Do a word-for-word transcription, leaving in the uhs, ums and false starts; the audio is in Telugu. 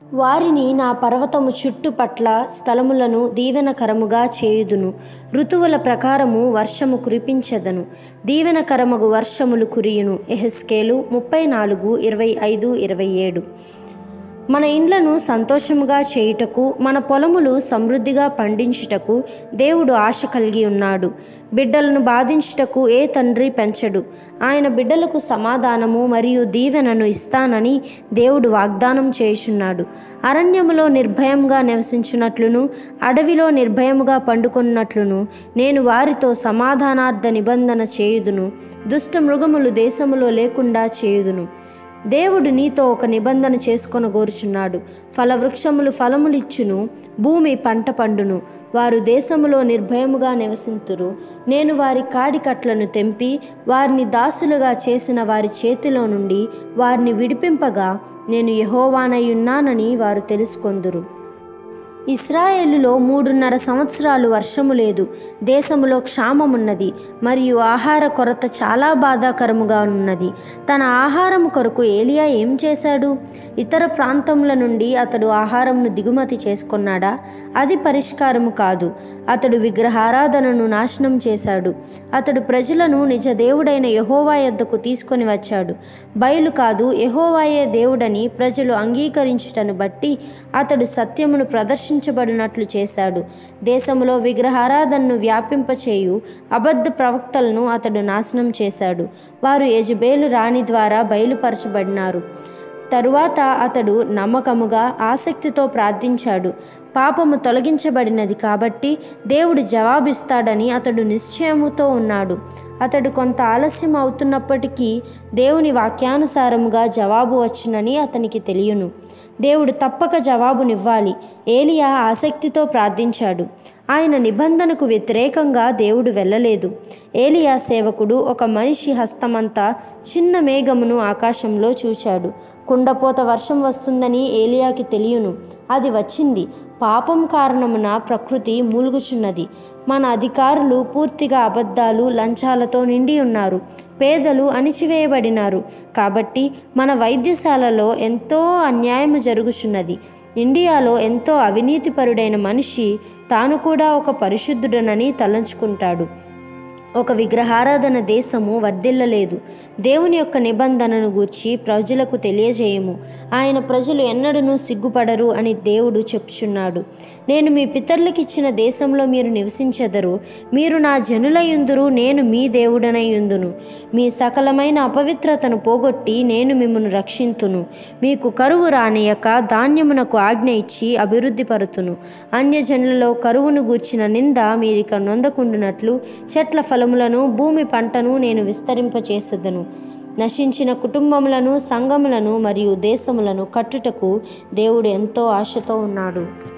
వారిని నా పర్వతము చుట్టుపట్ల స్థలములను దీవెనకరముగా చేయుదును. ఋతువుల ప్రకారము వర్షము కురిపించెదను. దీవెనకరమగు వర్షములు కురియును. యెహెజ్కేలు ముప్పై నాలుగు ఇరవై ఐదు ఇరవై ఏడు. మన ఇండ్లను సంతోషముగా చేయుటకు, మన పొలములు సమృద్ధిగా పండించుటకు దేవుడు ఆశ కలిగి ఉన్నాడు. బిడ్డలను బాధించుటకు ఏ తండ్రి పెంచడు. ఆయన బిడ్డలకు సమాధానము మరియు దీవెనను ఇస్తానని దేవుడు వాగ్దానం చేయుచున్నాడు. అరణ్యములో నిర్భయంగా నివసించున్నట్లును, అడవిలో నిర్భయముగా పండుకొన్నట్లును నేను వారితో సమాధానార్థ నిబంధన చేయుదును. దుష్ట మృగములు దేశములో లేకుండా చేయుదును. దేవుడు నీతో ఒక నిబంధన చేసుకొనగోరుచున్నాడు. ఫలవృక్షములు ఫలములిచ్చును, భూమి పంట పండును. వారు దేశములో నిర్భయముగా నివసింతురు. నేను వారి కాడికట్లను తెంపి వారిని దాసులుగా చేసిన వారి చేతిలో నుండి వారిని విడిపింపగా నేను యెహోవానయ్యున్నానని వారు తెలుసుకొందురు. ఇశ్రాయేలులో మూడున్నర సంవత్సరాలు వర్షము లేదు. దేశములో క్షామమున్నది మరియు ఆహార కొరత చాలా బాధాకరముగా ఉన్నది. తన ఆహారము కొరకు ఏలియా ఏం చేశాడు? ఇతర ప్రాంతముల నుండి అతడు ఆహారమును దిగుమతి చేసుకున్నాడా? అది పరిష్కారము కాదు. అతడు విగ్రహారాధనను నాశనం చేశాడు. అతడు ప్రజలను నిజ దేవుడైన యెహోవా యొద్దకు తీసుకొని వచ్చాడు. బయలు కాదు, యెహోవాయే దేవుడని ప్రజలు అంగీకరించుటను బట్టి అతడు సత్యమును ప్రదర్శించ బడినట్లు చేశాడు. దేశములో విగ్రహారాధనను వ్యాపింపచేయు అబద్ధ ప్రవక్తలను అతడు నాశనం చేశాడు. వారు యెజబేలు రాణి ద్వారా బయలుపరచబడినారు. తరువాత అతడు నమ్మకముగా ఆసక్తితో ప్రార్థించాడు. పాపము తొలగించబడినది కాబట్టి దేవుడు జవాబిస్తాడని అతడు నిశ్చయముతో ఉన్నాడు. అతడు కొంత ఆలస్యం అవుతున్నప్పటికీ దేవుని వాక్యానుసారముగా జవాబు వచ్చునని అతనికి తెలియను. దేవుడు తప్పక జవాబునివ్వాలి. ఏలియా ఆసక్తితో ప్రార్థించాడు. ఆయన నిబంధనకు వ్యతిరేకంగా దేవుడు వెళ్ళలేదు. ఏలియా సేవకుడు ఒక మనిషి హస్తమంతా చిన్న మేఘమును ఆకాశంలో చూశాడు. కుండపోత వర్షం వస్తుందని ఏలియాకి తెలియను. అది వచ్చింది. పాపం కారణమున ప్రకృతి మూలుగుచున్నది. మన అధికారులు పూర్తిగా అబద్ధాలు, లంచాలతో నిండి ఉన్నారు. పేదలు అణిచివేయబడినారు. కాబట్టి మన వైద్యశాలలో ఎంతో అన్యాయము జరుగుచున్నది. ఇండియాలో ఎంతో అవినీతిపరుడైన మనిషి తాను కూడా ఒక పరిశుద్ధుడనని తలంచుకుంటాడు. ఒక విగ్రహారాధన దేశము వర్ధిల్లలేదు. దేవుని యొక్క నిబంధనను గూర్చి ప్రజలకు తెలియజేయము. ఆయన ప్రజలు ఎన్నడూ సిగ్గుపడరు అని దేవుడు చెప్పుచున్నాడు. నేను మీ పితరులకిచ్చిన దేశంలో మీరు నివసించెదరు. మీరు నా జనులయుందురు, నేను మీ దేవుడనయుందును. మీ సకలమైన అపవిత్రతను పోగొట్టి నేను మిమ్మును రక్షింతును. మీకు కరువు రానియక ధాన్యమునకు ఆజ్ఞ ఇచ్చి అభివృద్ధి పరుతును. అన్యజనులలో కరువును గూర్చిన నింద మీరిక నొందకుండునట్లు చెట్ల ఫలములను, భూమి పంటను నేను విస్తరింపచేసెదను. నశించిన కుటుంబములను, సంఘములను మరియు దేశములను కట్టుటకు దేవుడు ఎంతో ఆశతో ఉన్నాడు.